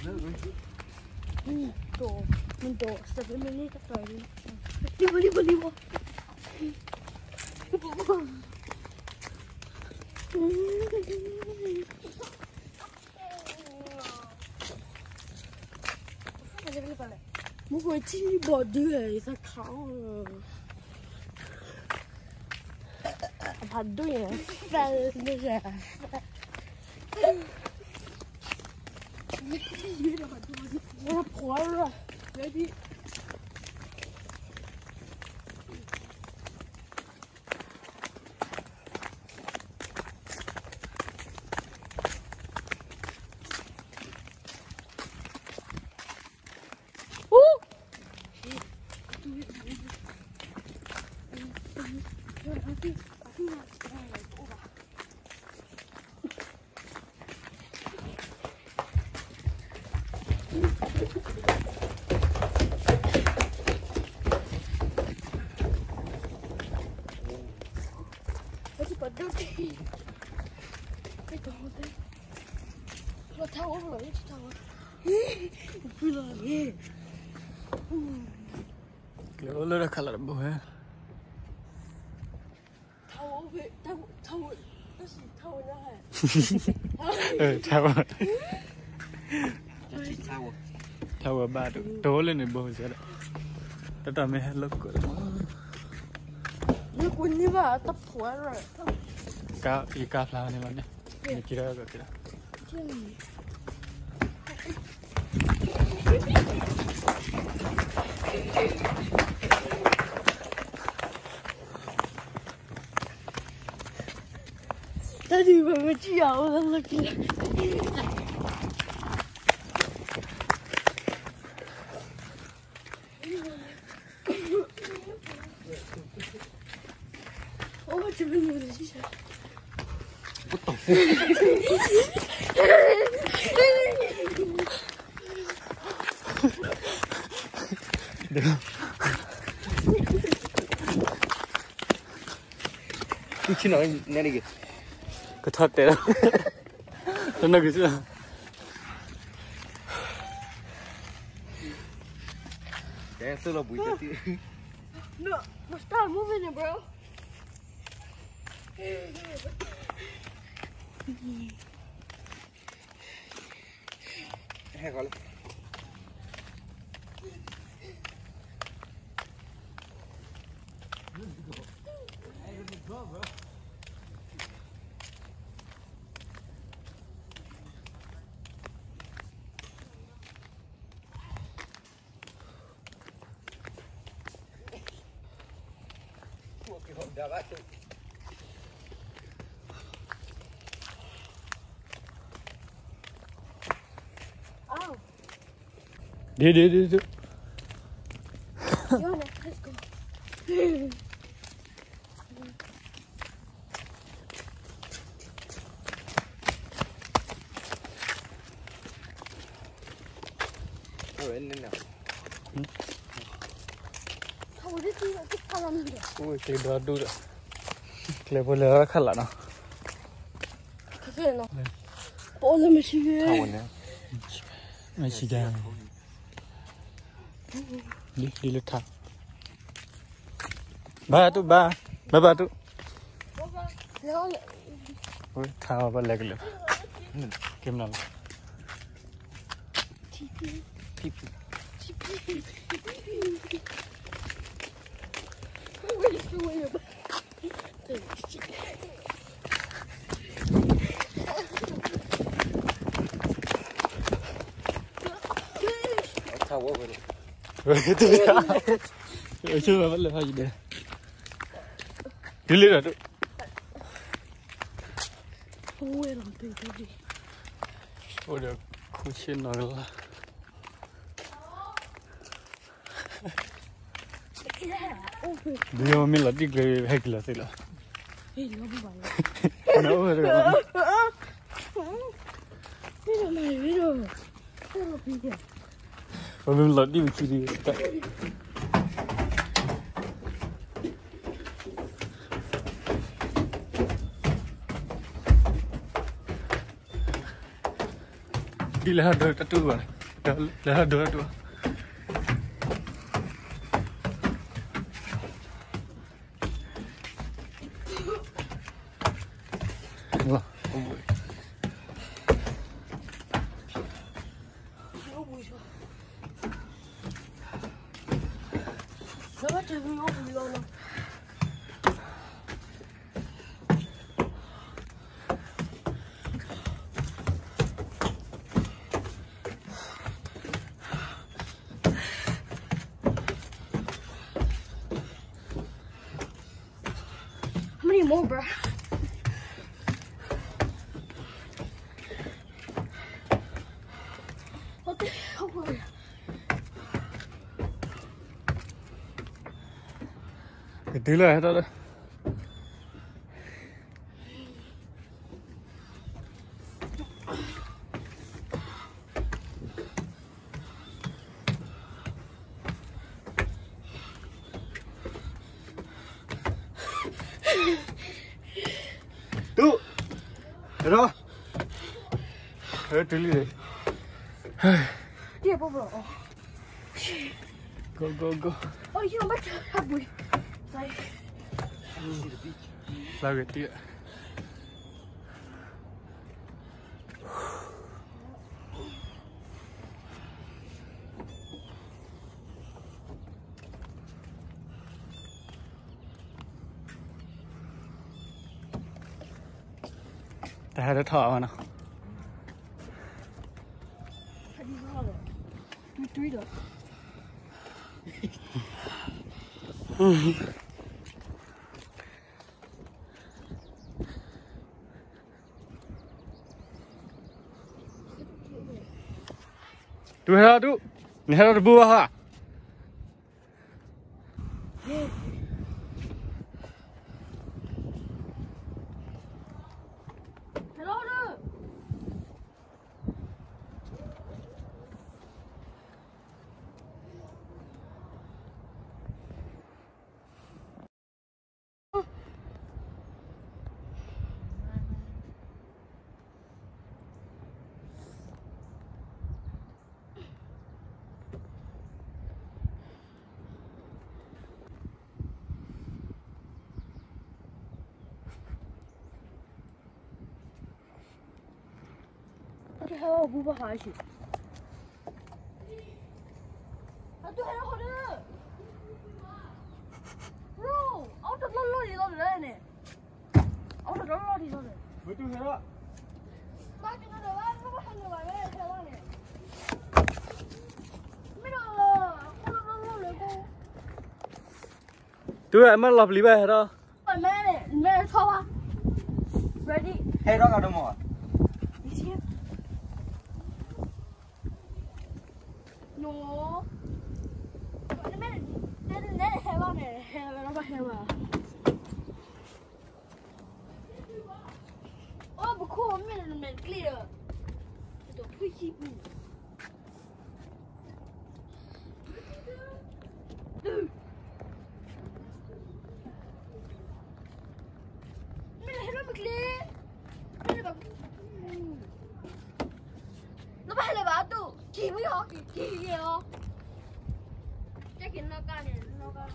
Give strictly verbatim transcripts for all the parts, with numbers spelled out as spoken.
Đồ, mình đồ, sợ với mình đi tập đi. Đi vào, đi vào, đi vào. Một người chỉ bỏ đuôi ra khảo. Bỏ đuôi à? Phải đi ra. Nó quá rồi. Đấy đi. Nó thao rồi, nó thao rồi. Cứ là nghe. Kiểu nó đã khá là bầu ha. Thao về, thao, thao, nó chỉ thao ra hả? Ừ, thao rồi. Thao rồi. Thao ở ba được, trố lên này bầu rồi đấy. Tất cả mấy hạt lốc của nó. Nó quên như vậy, tập phủa rồi. Cá, ý cá phá này mà nè. Này kia ra, kia ra. Ta đi vào cái chiều đó là kìa. Ôi, chị bên người gì sao? What the fuck? Được. Cái chuyện nói nghe đi kìa. Cái thật đấy đó. Tôi nói cái gì à? Cái sơ là bụi chất đi. No, no, stop moving it, bro. Hay gọi là Oh. Đi đi đi đi. Go on, let's go. Ôi anh nên nào. How did you get the color in there? Ui, cái đó đủ rồi. Cái bộ lửa khá là nó. Cái nào? Bộ là mấy gì? Thao rồi nè. Mấy chị gà. Đi, đi lượt thang. Ba tu ba, ba ba tu. Ui, thao ba lẹ cái lượt. Kim nào? Pip. Thao quá rồi. Rồi cái thứ đó. Ở chưa mà vẫn là gì đây? Đi lên rồi tu. Ôi làm từ từ đi. Ôi được, không xin nói được. Bây giờ mình là đi cái hay là thế là. Ê, nó không phải. Nó rồi rồi. Bây giờ này, bây giờ. Bây giờ bây giờ. Và mình là đi một chi đi. Đi là đôi ta tu rồi. Leha dua dua. Wah, oh. Sao trời không có gì đâu. How many more, bro? What the hell were you? Cái tí là hết đó đấy. Tú. Hết đó. Hết tí đi đấy. Đi bố bro. Go go go. Oh, you know what? Happy. Like. Sao cái tí ạ. Ta hai đứa thọ mà nào. How do you call it? You three though. Tu hết tu. Ni hết bu ha. Hello, dude. What the hell? Who behind you? What the hell? Hold up, bro. Out the lolly on the line. Out the lolly on it. Với tu hết đó. Ba chục cái đó, nó có hàng người ngoài đây theo đó nè. Mấy đồ, con nó nó lấy cô. Tu em mất lập lý về hết đó. Mẹ này, mẹ cho ba. Ready? Hết đó là đâu mà. You see him? No. Mẹ này, mẹ này theo ba này, theo nó ba theo à. Oh, but cool, mẹ này mẹ clear. Cái đồ phui chi bù. Mẹ này nó mẹ clear. Mẹ này bằng. Nó bay lại bảo tụ, chỉ mới họ chỉ chỉ gì đó. Chắc chắn nó ca này, nó ca.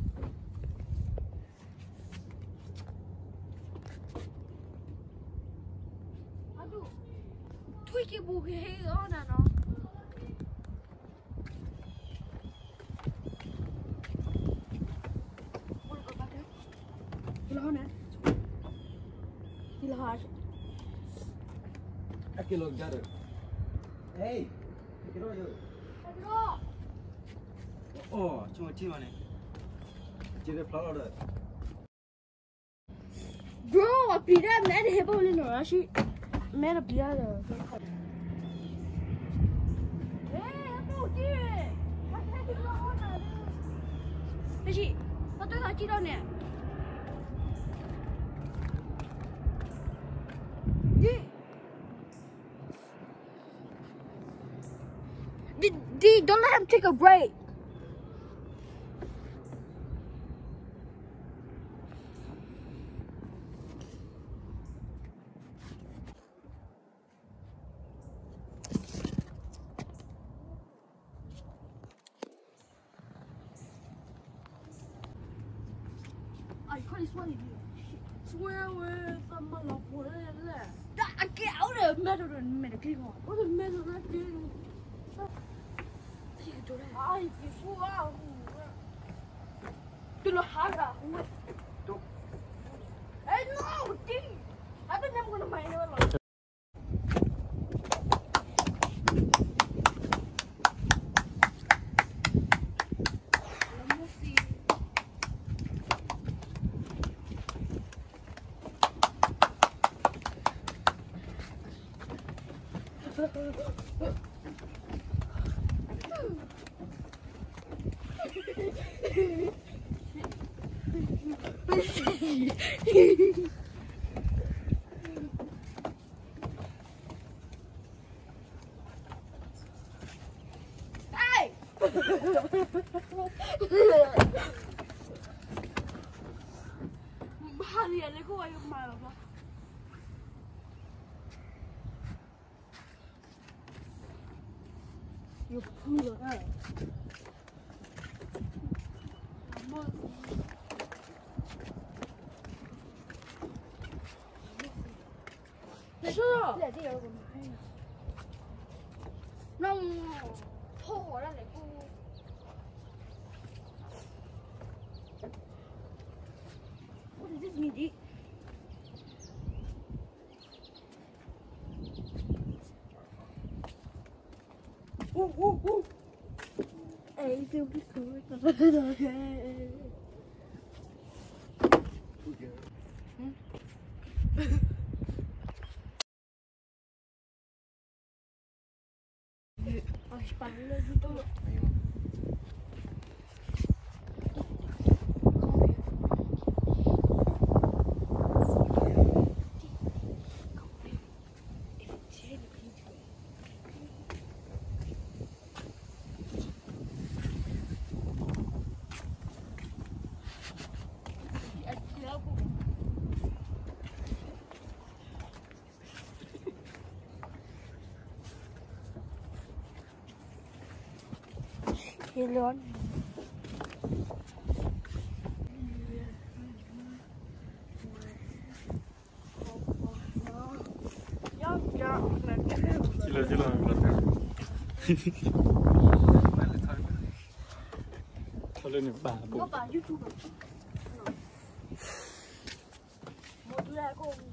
Aduh, thui cái bù cái hay đó nè nó. Ôi con bắt đấy. Đi lo nè. Đi lo hả? Aqui logo já. Ei. Aqui logo. Pedro. Oh, cuma cuma ni. Jadi flower dah. Bro, pida mẹ đi bao lên rồi chị. Mẹ là pida rồi. Ê, tôi chị. Bắt thấy chị lo nè. Ê chị, nó tôi thấy chị đâu nè. Đi. Đi, đi, don't let him take a break. 你说你说呀我怎么老婆了嘞？大搞的，买着的买的给我，我就买着那给我。哎，别说啊！对了，哈个，我。哎，那我弟，还不能不能买那个了。哎！妈的，那个我又买了吧？有铺了哎！那是啊，那这有个买呀。那我破我了，那个。我这是你的。哦哦哦！哎，这不可打打开。嗯。啊，把那个都。Thì lớn Chỉ là chỉ là thôi lên bà có bà YouTube một đứa con